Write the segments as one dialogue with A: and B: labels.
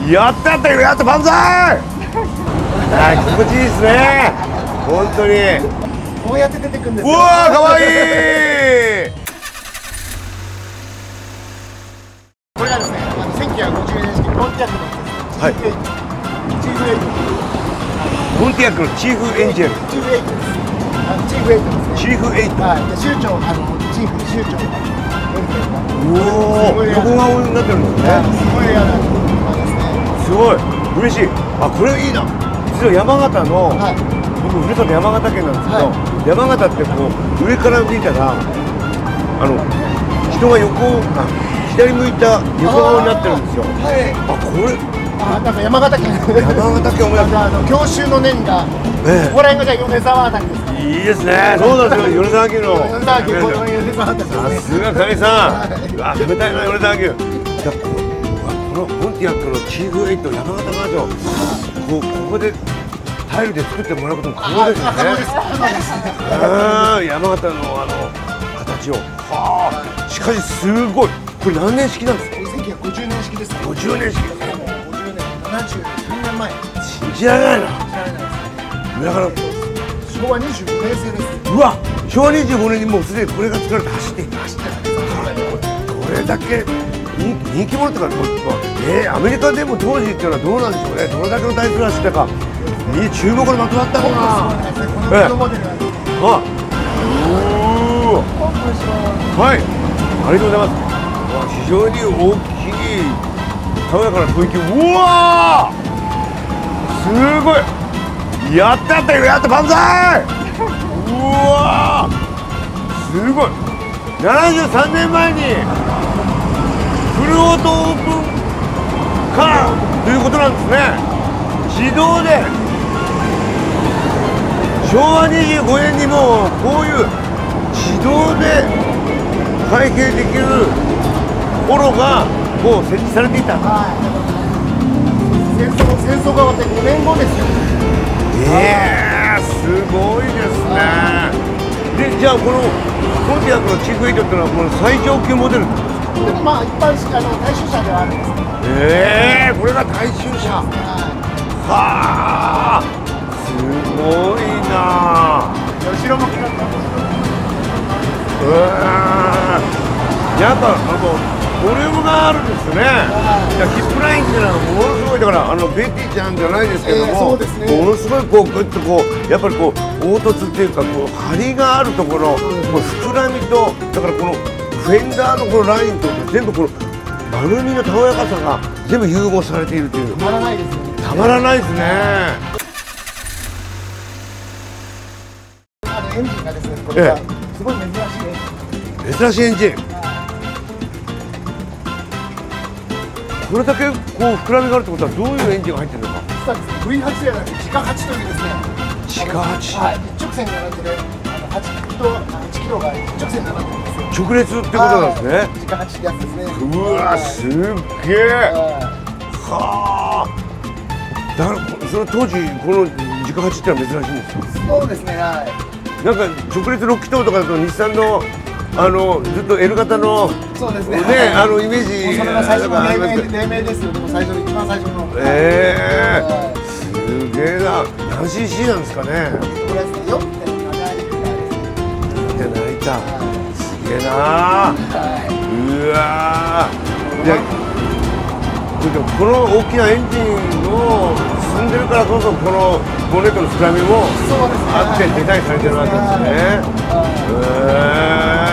A: やったやったやった万歳気持ちいいですね本当に。
B: こうやって出てくるんです
A: う
B: よ。
A: わーかわいい
B: これがですね、1950年式ロンティアックの
A: はい
B: チーフエイト。
A: モンティアックのチーフエンジェル
B: チーフエイトです。チーフエイトですね。
A: チーフエイト。
B: はい。で、州長、チーフ、州長が。
A: おお、横顔になってるんですね。
B: すごい嫌な車ですね。
A: すごい、嬉しい。あ、これいいな。実は山形の、僕ふるさと山形県なんですけど、山形ってこう上から見たら人が左向いた横顔になってるんですよ。
B: はい。
A: あ、これ。
B: なんか山形県。
A: 山形県思い出す。
B: 郷愁の念が。ここら辺がじゃ米沢あたりですか。
A: いいですね。そうなんですよ。米沢牛の。
B: 米沢牛、この米沢あたりですね。
A: さすがかみさん。うわ、食べたいな米沢牛。このモンティアックのチーフエイト山形バージョン。ここでタイルで作ってもらうことも可能ですよね。山形の形を。はあ。しかしすごい。これ何年式なんですか。
B: 1950年式です。
A: 50年式。
B: 50年、73年前。
A: 信じられないな。だから
B: 昭和25年製です。
A: うわ、昭和25年にもうすでにこれが作られて走っていた。これだけ人気者とか、アメリカでも当時っていうのはどうなんでしょうね。どれだけの台数が知ったか。注目の的だったのかな。はい、ありがとうございます。非常に大きい爽やかな雰囲気。うわー、すごい。やったやったやった万歳。うわー、すごい。73年前にフルオートオープンカーということなんですね。自動で昭和25年にもこういう自動で会計できる頃がもう設置されていた。
B: 戦争が終わって5年後ですよ。
A: すごいですね。で、じゃあこのモンティアックのチーフエイトっていうのはこの最上級モデルなんですか。
B: まあ一般大衆車ではあるんですけど。
A: これが大衆車。はあ、すごいな。
B: 後ろ向きだった。
A: やっぱボリュームがあるんですね。ヒップラインっていうのはものすごい、だからベティちゃんじゃないですけども、
B: そうですね、
A: ものすごいこうグッとこうやっぱりこう凹凸っていうかこう張りがあるところ、こう膨らみと、だからこのフェンダーのこのラインと全部この丸みのたおやかさが全部融合されているという。
B: たまらないですよね。
A: たまらないですね。
B: エンジンがですね、これがすごい珍しいエンジン。
A: 珍しいエンジン。これだけこう膨らみがあるってことはどういうエンジンが入ってるのか。
B: 実はですね、V8 ではなく自家8というですね。
A: 自家8。
B: はい、一直線に並んで8キロが一直線に並んでるんですよ。
A: 直列ってことなんですね。
B: 自家8ってやつですね。
A: うわ、すっげえ。はあ。だからその当時この自家8ってのは珍しいんですよ。
B: そうですね、はい。
A: なんか直列6気筒とかだと日産のずっと L 型の
B: そうですね。
A: イメージ。
B: それが最初の黎明ですよ。でも最初の一番最初の。
A: すげえな。何 cc なんですかね。
B: これですね、4.7リッターです。
A: 4.7リッター。すげえな。うわー。で、この大きなエンジンを積んでるからこそこのボンネットの膨らみもあってデザインされてるわけですね。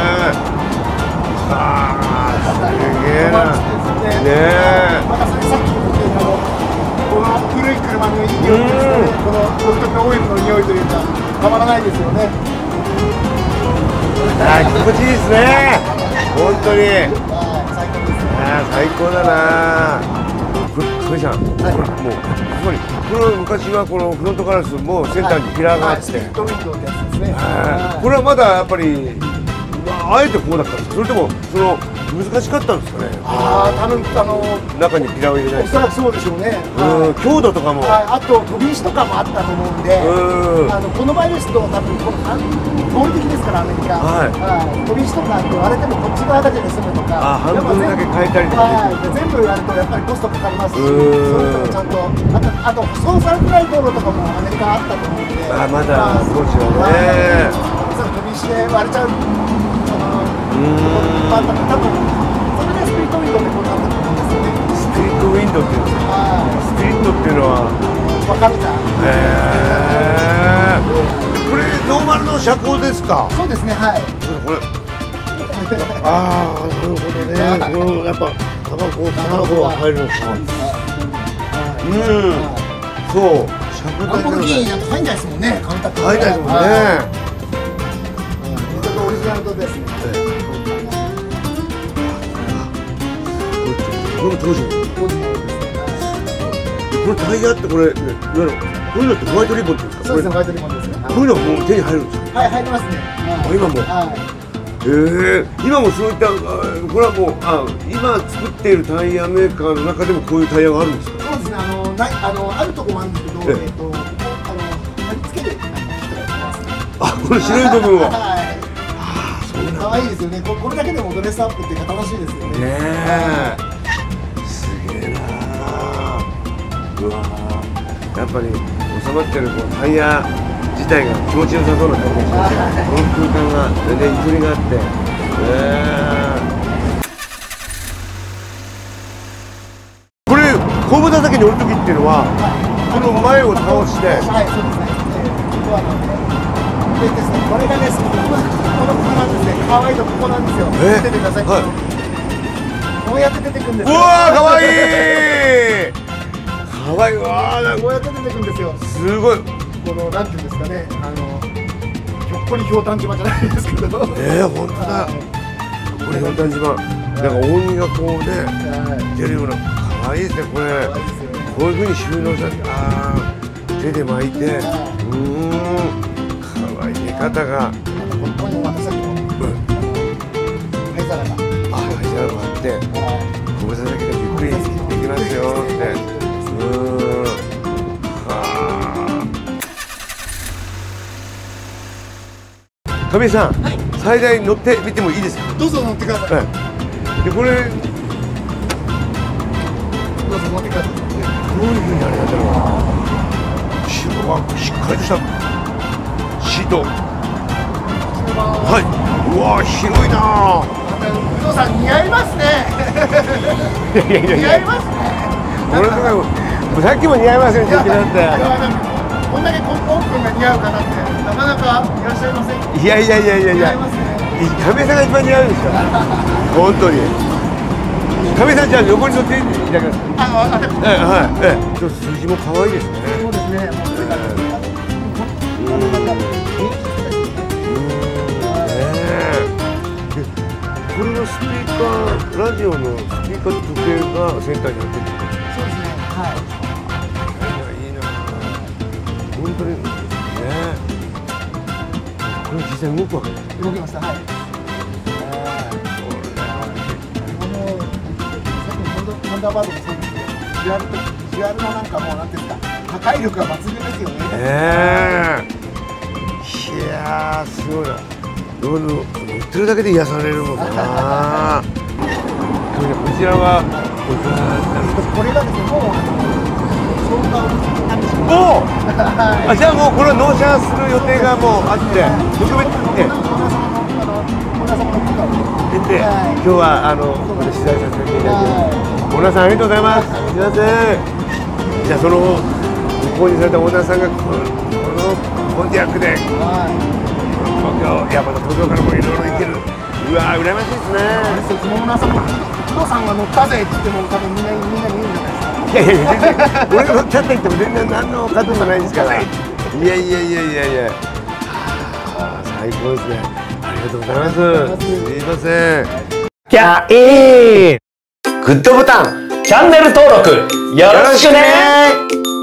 A: すげえな。
B: またさっきも言ったこの古い車のいい匂いですね。この独特のオイルの匂いというかたまらないですよね。
A: 気持ちいいですね。本当に。
B: 最高ですね。
A: 最高だな。これじゃん。もうここにこの昔はこのフロントガラスもセンターにピラーがあって。
B: スピリットウィンドウってやつですね。
A: これはまだやっぱりあえてこうだったんですか、それともその難しかったんですかね。
B: 多分
A: 中にピラを入れないと。
B: おそらくそうでしょうね。
A: 強度とかも。
B: あと飛び石とかもあったと思うんで、この場合ですと多分合理的ですからアメリカ。飛び石とか割れてもこっち側だけで済むとか。
A: 半分だけ変えたりとか。
B: 全部やるとやっぱりコストかかりますし、そういうのもちゃんとあと舗装されてない道路とかもアメリカあったと思うんで。
A: まだ当時はね。
B: 飛び石で割れちゃう。多分それでスピリットウィンドってこうなってると思うんですよね。
A: スピリットウィンドっていうんですか。スピリットっていうのは
B: 分かるか。
A: これノーマルの車高ですか。
B: そうですね、はい。
A: これなるほどね。やっぱタバコは入るのか。そう車高
B: ランボルギーニなんか入んないですもんね、カウンター
A: 入んないですもんね。
B: オリジナルですね。
A: これ当時これタイヤってこれこういうのってホワイトリボンっていうんですか。
B: そうですね、ホワイトリボンですね。
A: こういうのはもう手に入るんですか。
B: はい、入りますね。
A: 今も。今もそういったこれはもう今作っているタイヤメーカーの中でもこういうタイヤがあるんですか。
B: そうですね、あるとこもあるんですけど、ここ貼り付けるキットがあります。
A: この白い部分は。
B: 可愛いですよね。これだけでもドレスアップっていうか楽しいですよね。
A: すげえな。うわやっぱり収まってるこのタイヤ自体が気持ちよさそうな感じがしますね。この空間が全然ゆとりがあって、これ後部座席に乗る時っていうのはこの前を倒して、
B: はいそうですね。ですね、これがね、このなんですね、可愛いとここなんですよ。見ててください。こうやって出てくるんですよ。
A: うわー、可愛い。可愛いわー、
B: こうやって出てくるんですよ。
A: すごい。
B: このなんていうんですかね、ひょっこりひょうたん島じゃないですけど。
A: 本当だ。これひょうたん島。なんか扇がこうね、出るような可愛いですねこれ。こういう風に収納されて、手で巻いて、可愛い方が。
B: ここに私たちの灰皿が。
A: 灰皿があって、ごぶさだけでゆっくりできますよって。亀井さん、最大乗ってみてもいいですか。
B: どうぞ乗ってください。
A: でこれ
B: どうぞ乗ってください。
A: どういうふうにあれなんだろう。後ろはしっかりとしたシート。はい。うわ広いな。
B: お父さん似合いますね。似合いますね。
A: 俺とかさっきも似合いませんって言ってなって。
B: こんだけオープンが似合うかなってなかなかいらっしゃいません。
A: いや。
B: 似合いますね。
A: 亀井さんが一番似合うんですよ。本当に。亀井さんじゃあ横に乗っていただけますか。はい。ちょっと数字も可愛いですね。
B: そうですね。
A: これのスピーカー、ラジオのスピーカーと時計がセンターになってるんですか。
B: そうですね。はい。
A: いいな。本当にね。これ実際動くわけ。
B: 動きました。はい。サンダーバードもそうですけど、ビジュアルのなんかもうなんていうんですか、破壊力が抜群ですよね。
A: いやすごいな。乗ってるだけで癒されるのかな。こちらは
B: これがですね、もう消化をなってしまう。
A: じゃあもうこれは納車する予定がもうあって特別出て、今日はここで取材させていただいて、オーナーさんありがとうございます。すみません。じゃあその購入されたオーナーさんがこのコンティアックで東京からもいろいろ行ける。うわー羨ましいですね。
B: そのオーナーさんも工藤さんが乗ったぜって言っても多分みんな見るんじゃないですか。
A: いや全然俺が乗っちゃった言っても全然何の数もないですから。いや最高ですね。ありがとうございます。すいません。
C: キャイングッドボタンチャンネル登録よろしくね。